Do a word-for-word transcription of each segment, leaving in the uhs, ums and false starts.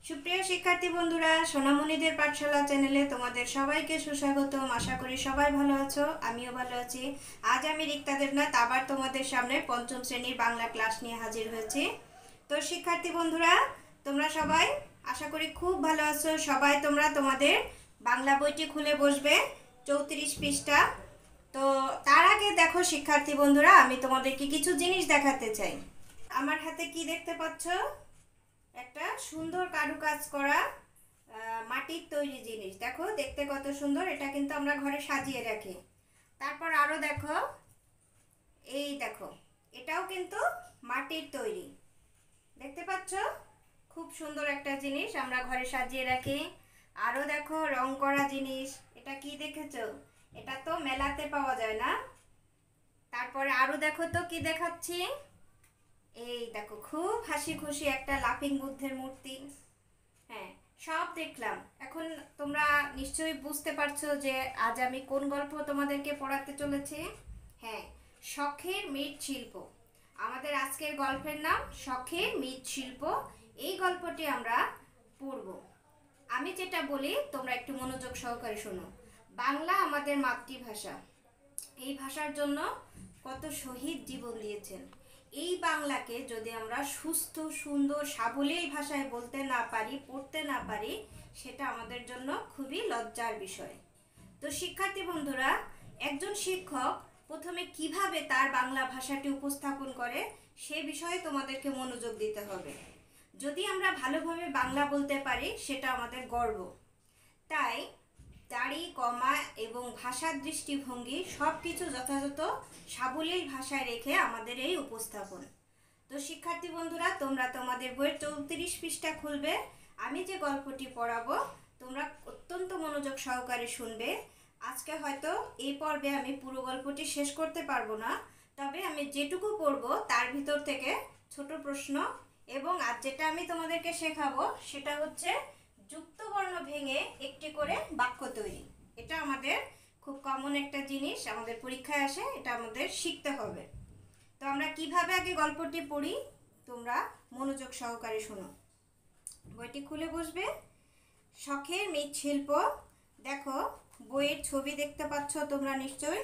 সুপ্রিয় শিক্ষার্থী বন্ধুরা, সোনামণিদের পাঠশালা চ্যানেলে তোমাদের সবাইকে সুস্বাগতম। আশা করি সবাই ভালো আছো, আমিও ভালো আছি। আজ আমি রিক্তা দেবনাথ আবার তোমাদের সামনে পঞ্চম শ্রেণীর বাংলা ক্লাস নিয়ে হাজির হয়েছি। তো শিক্ষার্থী বন্ধুরা, তোমরা সবাই আশা করি খুব ভালো আছো। সবাই তোমরা তোমাদের বাংলা বইটি খুলে বসবে, চৌত্রিশ পৃষ্ঠা। তো তার আগে দেখো শিক্ষার্থী বন্ধুরা, আমি তোমাদেরকে কিছু জিনিস দেখাতে চাই। আমার হাতে কি দেখতে পাচ্ছ? একটা সুন্দর কারুকাজ করা মাটির তৈরি জিনিস। দেখো দেখতে কত সুন্দর, এটা কিন্তু আমরা ঘরে সাজিয়ে রাখি। তারপর আরো দেখো, এই দেখো, এটাও কিন্তু মাটির তৈরি। দেখতে পাচ্ছ? খুব সুন্দর একটা জিনিস, আমরা ঘরে সাজিয়ে রাখি। আরো দেখো রং করা জিনিস, এটা কি দেখেছো? এটা তো মেলাতে পাওয়া যায় না। তারপরে আরো দেখো তো কি দেখাচ্ছি, এই দেখো খুব হাসি খুশি একটা লাফিং বুদ্ধের মূর্তি। হ্যাঁ, সব দেখলাম। এখন তোমরা নিশ্চয়ই বুঝতে পারছো যে আজ আমি কোন গল্প তোমাদেরকে পড়াতে চলেছি। হ্যাঁ, শখের মৃৎশিল্প। আমাদের আজকের গল্পের নাম শখের মৃৎশিল্প। এই গল্পটি আমরা পড়ব। আমি যেটা বলি তোমরা একটু মনোযোগ সহকারে শোনো। বাংলা আমাদের মাতৃভাষা। এই ভাষার জন্য কত শহীদ জীবন দিয়েছেন। এই বাংলাকে যদি আমরা সুস্থ সুন্দর সাবলীল ভাষায় বলতে না পারি, পড়তে না পারি, সেটা আমাদের জন্য খুবই লজ্জার বিষয়। তো শিক্ষার্থী বন্ধুরা, একজন শিক্ষক প্রথমে কিভাবে তার বাংলা ভাষাটি উপস্থাপন করে সে বিষয়ে তোমাদেরকে মনোযোগ দিতে হবে। যদি আমরা ভালোভাবে বাংলা বলতে পারি সেটা আমাদের গর্ব। তাই দাড়ি, কমা এবং ভাষার দৃষ্টিভঙ্গি সব কিছু যথাযথ সাবলীল ভাষায় রেখে আমাদের এই উপস্থাপন। তো শিক্ষার্থী বন্ধুরা, তোমরা তোমাদের বইয়ের চৌত্রিশ পৃষ্ঠা খুলবে। আমি যে গল্পটি পড়াবো তোমরা অত্যন্ত মনোযোগ সহকারে শুনবে। আজকে হয়তো এই পর্বে আমি পুরো গল্পটি শেষ করতে পারবো না, তবে আমি যেটুকু পড়বো তার ভিতর থেকে ছোট প্রশ্ন, এবং আজ যেটা আমি তোমাদেরকে শেখাবো সেটা হচ্ছে যুক্তবর্ণ ভেঙে একটি করে বাক্য তৈরি। এটা আমাদের খুব কমন একটা জিনিস, আমাদের পরীক্ষায় আসে, এটা আমাদের শিখতে হবে। তো আমরা কিভাবে আগে গল্পটি পড়ি তোমরা মনোযোগ সহকারে শোনো। বইটি খুলে বসবে। শখের মৃৎশিল্প। দেখো বইয়ের ছবি দেখতে পাচ্ছ তোমরা নিশ্চয়ই।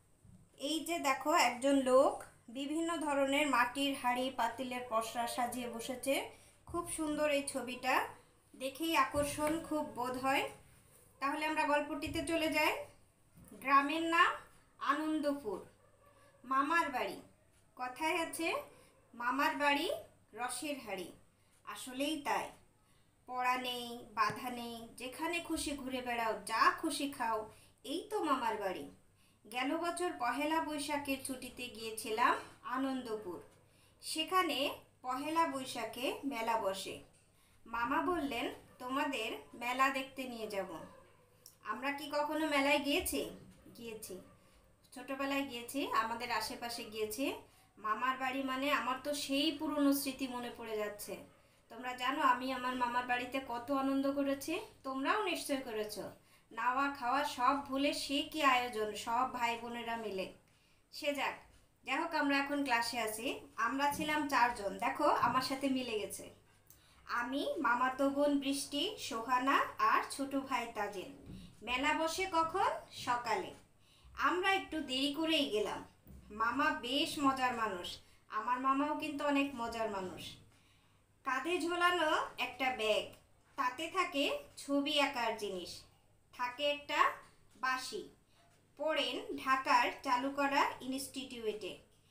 এই যে দেখো একজন লোক বিভিন্ন ধরনের মাটির হাঁড়ি পাতিলের পসরা সাজিয়ে বসেছে। খুব সুন্দর এই ছবিটা, দেখেই আকর্ষণ খুব বোধ হয়। তাহলে আমরা গল্পটিতে চলে যাই। গ্রামের নাম আনন্দপুর। মামার বাড়ি। কথায় আছে মামার বাড়ি রসের হাঁড়ি। আসলেই তাই। পড়া নেই, বাধা নেই, যেখানে খুশি ঘুরে বেড়াও, যা খুশি খাও, এই তো মামার বাড়ি। গেল বছর পহেলা বৈশাখের ছুটিতে গিয়েছিলাম আনন্দপুর। সেখানে পহেলা বৈশাখে মেলা বসে। মামা বললেন তোমাদের মেলা দেখতে নিয়ে যাব। আমরা কি কখনো মেলায় গিয়েছি? গিয়েছি, ছোটবেলায় গিয়েছি, আমাদের আশেপাশে গিয়েছি। মামার বাড়ি মানে আমার তো সেই পুরনো স্মৃতি মনে পড়ে যাচ্ছে। তোমরা জানো আমি আমার মামার বাড়িতে কত আনন্দ করেছি, তোমরাও নিশ্চয় করেছো। নাওয়া খাওয়া সব ভুলে সে কি আয়োজন, সব ভাই বোনেরা মিলে। সে যাক, যাই হোক, আমরা এখন ক্লাসে আছি। আমরা ছিলাম চারজন, দেখো আমার সাথে মিলে গেছে। আমি, মামাতো বোন বৃষ্টি, সোহানা আর ছোট ভাই তাজিন। মেলা বসে কখন? সকালে। আমরা একটু দেরি করেই গেলাম। মামা বেশ মজার মানুষ, আমার মামাও কিন্তু অনেক মজার মানুষ। কাঁধে ঝোলানো একটা ব্যাগ, তাতে থাকে ছবি আঁকার জিনিস, থাকে একটা বাঁশি। পড়েন ঢাকার চালু করা ইনস্টিটিউটে।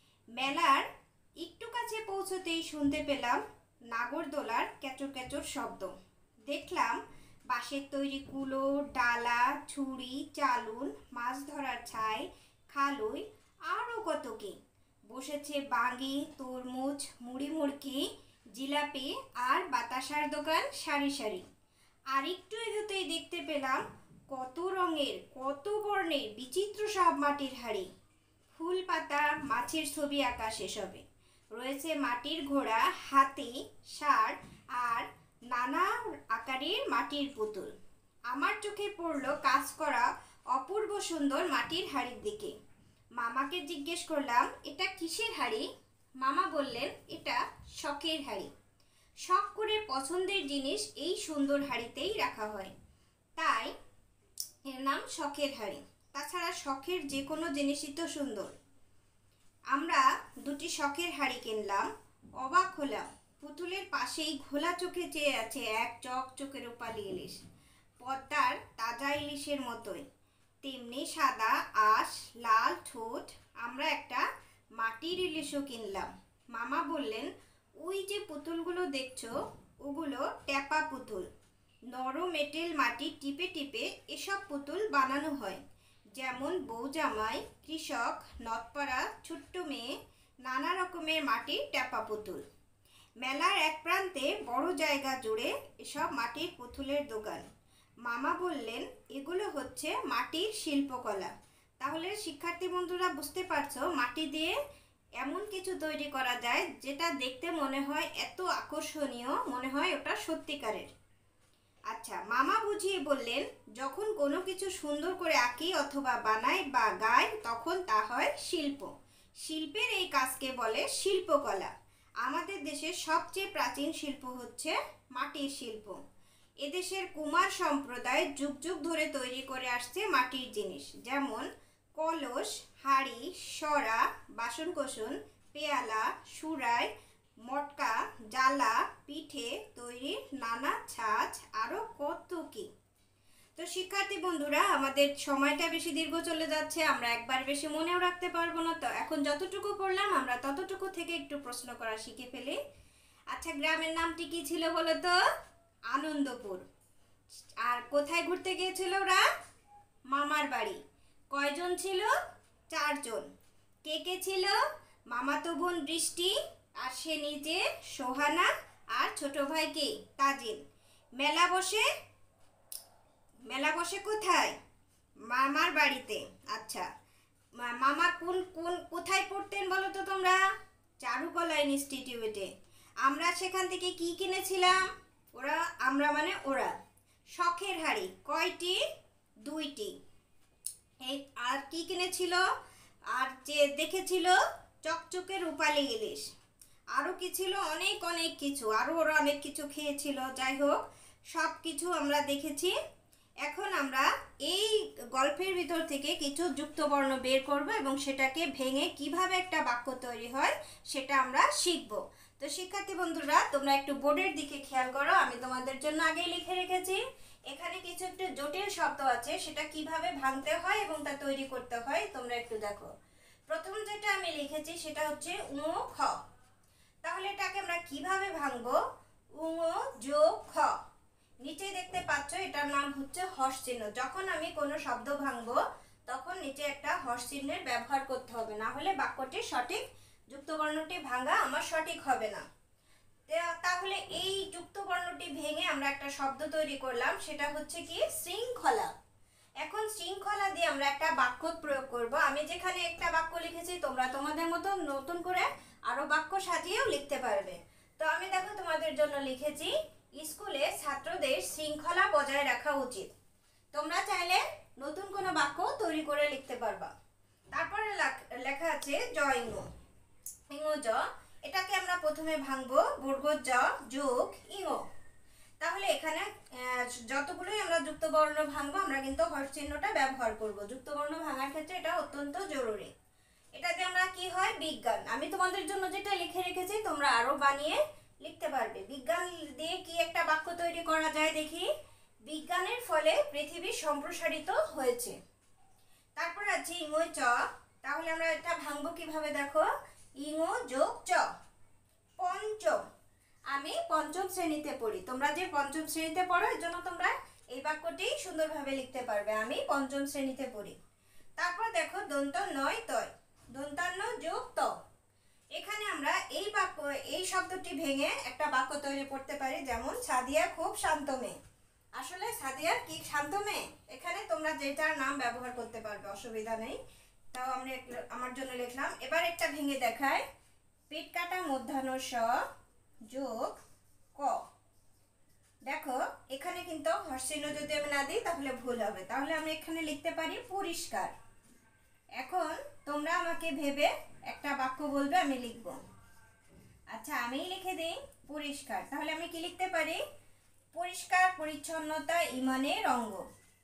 মেলার একটু কাছে পৌঁছতেই শুনতে পেলাম নাগরদোলার ক্যাচর ক্যাচর শব্দ। দেখলাম বাঁশের তৈরি কুলো, ডালা, ছুরি, চালুন, মাছ ধরার ছাই, খালুই, আরও কত কি। বসেছে বাঙ্গি, তরমুজ, মুড়ি মুড়কি, জিলাপি আর বাতাসার দোকান সারি সারি। আর একটু এগোতেই দেখতে পেলাম কত রঙের, কত বর্ণের বিচিত্র সব মাটির হাঁড়ি। ফুল পাতা, মাছের ছবি আঁকা সেসবে। রয়েছে মাটির ঘোড়া, হাতি, ষাঁড় আর নানা আকারের মাটির পুতুল। আমার চোখে পড়ল কাজ করা অপূর্ব সুন্দর মাটির হাঁড়ির দিকে। মামাকে জিজ্ঞেস করলাম এটা কিসের হাঁড়ি? মামা বললেন এটা শখের হাঁড়ি। শখ করে পছন্দের জিনিস এই সুন্দর হাঁড়িতেই রাখা হয়, তাই এর নাম শখের হাঁড়ি। তাছাড়া শখের যে কোনো জিনিসই তো সুন্দর। আমরা দুটি শখের হাঁড়ি কিনলাম, অবাক হলাম। পুতুলের পাশেই ঘোলা চোখে চেয়ে আছে এক চকচকে রূপালি ইলিশ, পদ্মার তাজা ইলিশের মতোই, তেমনি সাদা আঁশ, লাল ঠোঁট। আমরা একটা মাটির ইলিশও কিনলাম। মামা বললেন, ওই যে পুতুলগুলো দেখছো ওগুলো ট্যাপা পুতুল। নরম এঁটেল মাটি টিপে টিপে এসব পুতুল বানানো হয়, যেমন বউজামাই, কৃষক, নতপাড়া, ছোট্ট মেয়ে, নানা রকমের মাটির ট্যাপা পুতুল। মেলার এক প্রান্তে বড় জায়গা জুড়ে এসব মাটির পুতুলের দোকান। মামা বললেন, এগুলো হচ্ছে মাটির শিল্পকলা। তাহলে শিক্ষার্থী বন্ধুরা বুঝতে পারছো, মাটি দিয়ে এমন কিছু তৈরি করা যায় যেটা দেখতে মনে হয় এত আকর্ষণীয়, মনে হয় ওটা সত্যিকারের। আচ্ছা, মামা বুঝিয়ে বললেন, যখন কোনো কিছু সুন্দর করে আঁকি অথবা বানাই বা গাই তখন তা হয় শিল্প। শিল্পের এই কাজকে বলে শিল্পকলা। আমাদের দেশের সবচেয়ে প্রাচীন শিল্প হচ্ছে মাটির শিল্প। এদেশের কুমার সম্প্রদায় যুগ যুগ ধরে তৈরি করে আসছে মাটির জিনিস, যেমন কলস, হাঁড়ি, সরা, বাসনকোসন, পেয়ালা, সুরাই, মটকা, জালা, পিঠে তৈরির নানা ছাঁচ, আরও কত কি। তো শিক্ষার্থী বন্ধুরা, আমাদের সময়টা বেশি দীর্ঘ চলে যাচ্ছে, আমরা একবার বেশি মনেও রাখতে পারবো না। তো এখন যতটুকু পড়লাম আমরা ততটুকু থেকে একটু প্রশ্ন করা শিখে ফেলি। আচ্ছা, গ্রামের নামটি কি ছিল বলো তো? আনন্দপুর। আর কোথায় ঘুরতে গিয়েছিল ওরা? মামার বাড়ি। কয়জন ছিল? চারজন। কে কে ছিল? মামাতো বোন বৃষ্টি, আর সে নিজে সোহানা, আর ছোট ভাই কে? তাজিল। মেলা বসে মেলা বসে কোথায়? মামার বাড়িতে। আচ্ছা, মামা কোন কোন কোথায় পড়তেন বলো তো তোমরা? চারুকলা ইনস্টিটিউটে। আমরা সেখান থেকে কি কিনেছিলাম? ওরা, আমরা মানে ওরা। শখের হাঁড়ি কয়টি? দুইটি। এই আর কি কিনেছিল? আর যে দেখেছিল চকচকে রূপালি ইলিশ। আরও কি ছিল? অনেক অনেক কিছু, আরও ওরা অনেক কিছু খেয়েছিল। যাই হোক, সব কিছু আমরা দেখেছি। এখন আমরা এই গল্পের ভিতর থেকে কিছু যুক্তবর্ণ বের করব এবং সেটাকে ভেঙে কিভাবে একটা বাক্য তৈরি হয় সেটা আমরা শিখব। তো শিক্ষার্থী বন্ধুরা, তোমরা একটু বোর্ডের দিকে খেয়াল করো। আমি তোমাদের জন্য আগেই লিখে রেখেছি। এখানে কিছু একটু জটিল শব্দ আছে, সেটা কিভাবে ভাঙতে হয় এবং তা তৈরি করতে হয় তোমরা একটু দেখো। প্রথম যেটা আমি লিখেছি সেটা হচ্ছে উ খ। তাহলে এটাকে আমরা কিভাবে ভাঙবো? উ যোগ খ। নিচে দেখতে পাচ্ছ এটার নাম হচ্ছে হর্ষ চিহ্ন। যখন আমি কোনো শব্দ ভাঙবো তখন নিচে একটা হর্ষ চিহ্নের ব্যবহার করতে হবে, না হলে বাক্যটি সঠিক, যুক্তবর্ণটি ভাঙা আমার সঠিক হবে না। তাহলে এই যুক্তবর্ণটি ভেঙে আমরা একটা শব্দ তৈরি করলাম, সেটা হচ্ছে কি? শৃঙ্খলা। এখন শৃঙ্খলা দিয়ে আমরা একটা বাক্য প্রয়োগ করব। আমি যেখানে একটা বাক্য লিখেছি তোমরা তোমাদের মতো নতুন করে আরো বাক্য সাজিয়েও লিখতে পারবে। তো আমি দেখো তোমাদের জন্য লিখেছি, স্কুলে ছাত্রদের শৃঙ্খলা বজায় রাখা উচিত। তোমরা চাইলে নতুন কোনো বাক্য তৈরি করে লিখতে পারবা। তারপরে লেখা আছে জ ইঙ্গ। ইঙ্গ জ, এটাকে আমরা প্রথমে ভাঙবো বর্গ জ যোগ ইঙ্গ। তাহলে এখানে যতগুলোই আমরা যুক্তবর্ণ ভাঙবো আমরা কিন্তু হর্ষ চিহ্নটা ব্যবহার করব। যুক্তবর্ণ ভাঙার ক্ষেত্রে এটা অত্যন্ত জরুরি। এটাতে আমরা কি হয়? বিজ্ঞান। আমি তোমাদের জন্য যেটা লিখে রেখেছি তোমরা আরো বানিয়ে লিখতে পারবে। বিজ্ঞান দিয়ে কি একটা বাক্য তৈরি করা যায় দেখি। বিজ্ঞানের ফলে পৃথিবী সম্প্রসারিত হয়েছে। তারপর আছে ইঙ্গ চ। তাহলে আমরা এটা ভাঙবো কিভাবে দেখো, ইঙ্গ যোগ চ, পঞ্চম। আমি পঞ্চম শ্রেণীতে পড়ি। তোমরা যে পঞ্চম শ্রেণীতে পড়ো এর জন্য তোমরা এই বাক্যটি সুন্দরভাবে লিখতে পারবে, আমি পঞ্চম শ্রেণীতে পড়ি। তারপর দেখো দন্ত নয় তয়, দন্তান্ন যোগ ত। এখানে আমরা এই বাক্য, এই শব্দটি ভেঙে একটা বাক্য তৈরি করতে পারি, যেমন সাদিয়া খুব শান্ত মেয়ে। আসলে সাদিয়ার কি শান্ত মেয়ে? এখানে তোমরা যেটার নাম ব্যবহার করতে পারবে, অসুবিধা নেই। তাও আমরা আমার জন্য লিখলাম। এবার একটা ভেঙে দেখায়, পেট কাটা মধ্যাহ্ন স যোগ ক। দেখো এখানে কিন্তু হর্ষ চিহ্ন যদি আমি না দিই তাহলে ভুল হবে। তাহলে আমি এখানে লিখতে পারি পরিষ্কার। এখন তোমরা আমাকে ভেবে একটা বাক্য বলবে, আমি লিখব। আচ্ছা, আমি লিখে দিই পরিষ্কার। তাহলে আমি কি লিখতে পারি? পরিষ্কার পরিচ্ছন্নতা ইমানের অঙ্গ।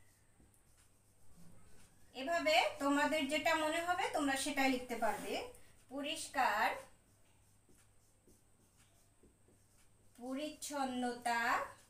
এভাবে তোমাদের যেটা মনে হবে তোমরা সেটাই লিখতে পারবে। পরিষ্কার পরিচ্ছন্নতা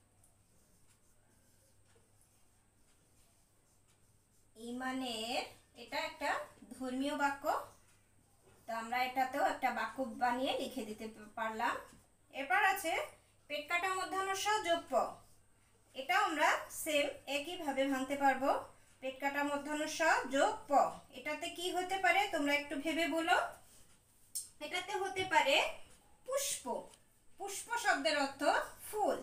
ইমানের, এটা একটা ধর্মীয় বাক্য, তো আমরা এটাতেও একটা বাক্য বানিয়ে লিখে দিতে পারলাম। এরপর আছে পেট কাটা মধ্যাহ্ন স যোগ প। এটাও আমরা সেম একইভাবে ভাঙতে পারবো। পেট কাটা মধ্যাহ্ন স যোগ প, এটাতে কি হতে পারে তোমরা একটু ভেবে বলো। এটাতে হতে পারে পুষ্প। পুষ্প শব্দের অর্থ ফুল,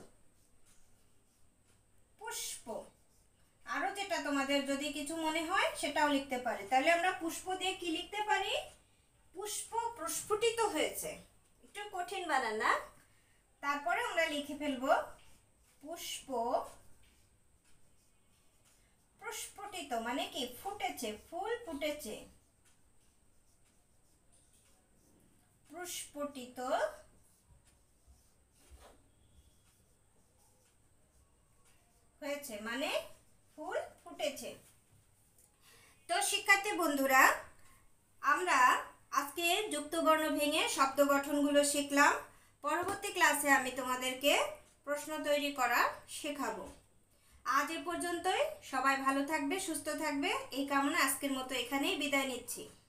পুষ্প। আরো যেটা তোমাদের যদি কিছু মনে হয় সেটাও লিখতে পারে। তাহলে আমরা পুষ্প দিয়ে কি লিখতে পারি? পুষ্প প্রস্ফুটিত হয়েছে। একটু কঠিন বানান না, তারপরে আমরা লিখে ফেলবো পুষ্প প্রস্ফুটিত, মানে কি ফুটেছে, ফুল ফুটেছে, প্রস্ফুটিত হয়েছে মানে ফুল ফুটেছে। তো শিক্ষার্থী বন্ধুরা, আমরা আজকে যুক্তবর্ণ ভেঙে শব্দ গঠনগুলো শিখলাম। পরবর্তী ক্লাসে আমি তোমাদেরকে প্রশ্ন তৈরি করা শেখাবো। আজ এ পর্যন্তই। সবাই ভালো থাকবে, সুস্থ থাকবে এই কামনা আজকের মতো এখানেই বিদায় নিচ্ছি।